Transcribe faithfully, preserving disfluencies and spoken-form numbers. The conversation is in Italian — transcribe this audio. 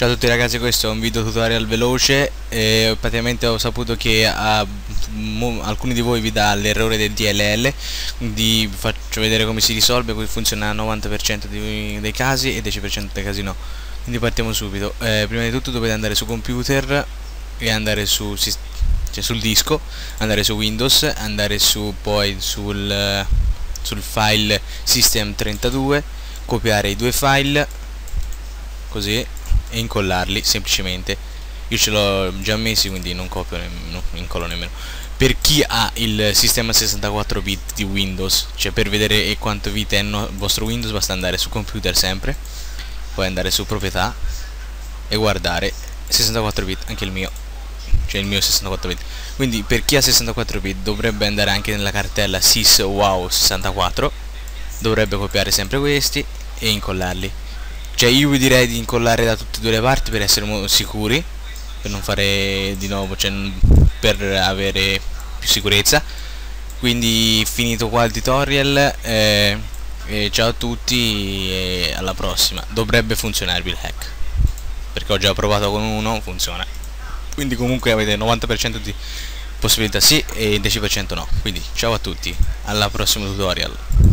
Ciao a tutti ragazzi, questo è un video tutorial veloce e praticamente ho saputo che a mo, alcuni di voi vi dà l'errore del D L L, quindi vi faccio vedere come si risolve. Qui funziona al novanta per cento dei, dei casi e dieci per cento dei casi no. Quindi partiamo subito. Eh, prima di tutto dovete andare su computer e andare su, cioè sul disco, andare su Windows, andare su poi sul, sul file system trentadue, copiare i due file così e incollarli semplicemente. Io ce l'ho già messi, quindi non copio, non incollo nemmeno. Per chi ha il sistema sessantaquattro bit di Windows, cioè per vedere quanto bit è il vostro Windows, basta andare su computer sempre, poi andare su proprietà e guardare sessantaquattro bit, anche il mio, cioè il mio sessantaquattro bit. Quindi per chi ha sessantaquattro bit dovrebbe andare anche nella cartella syswow sessantaquattro, dovrebbe copiare sempre questi e incollarli. Cioè io vi direi di incollare da tutte e due le parti per essere sicuri, per non fare di nuovo, cioè per avere più sicurezza. Quindi finito qua il tutorial, eh, eh, ciao a tutti e alla prossima. Dovrebbe funzionarvi il hack, perché ho già provato con uno, funziona. Quindi comunque avete novanta per cento di possibilità sì e dieci per cento no. Quindi ciao a tutti, alla prossima tutorial.